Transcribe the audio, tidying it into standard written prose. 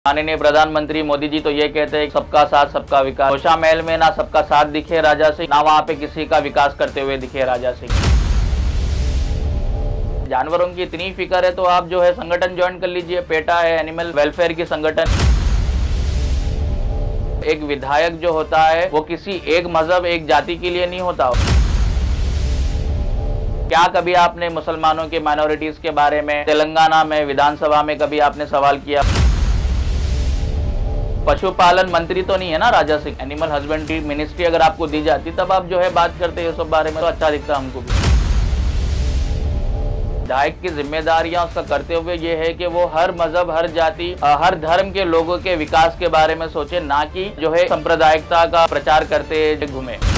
माननीय प्रधानमंत्री मोदी जी तो ये कहते हैं सबका साथ सबका विकास। तोशा महल में ना सबका साथ दिखे राजा सिंह, ना वहाँ पे किसी का विकास करते हुए दिखे राजा सिंह। जानवरों की इतनी फिक्र है तो आप जो है संगठन ज्वाइन कर लीजिए, पेटा है एनिमल वेलफेयर की संगठन। एक विधायक जो होता है वो किसी एक मजहब एक जाति के लिए नहीं होता। क्या कभी आपने मुसलमानों के माइनॉरिटीज के बारे में तेलंगाना में विधानसभा में कभी आपने सवाल किया? पशुपालन मंत्री तो नहीं है ना Raja Singh. Animal husbandry ministry अगर आपको दी जाती तब आप जो है बात करते हैं सब बारे में, तो अच्छा दिखता हमको भी। विधायक की जिम्मेदारियां उसका करते हुए ये है कि वो हर मजहब हर जाति हर धर्म के लोगों के विकास के बारे में सोचे, ना कि जो है सांप्रदायिकता का प्रचार करते घूमे।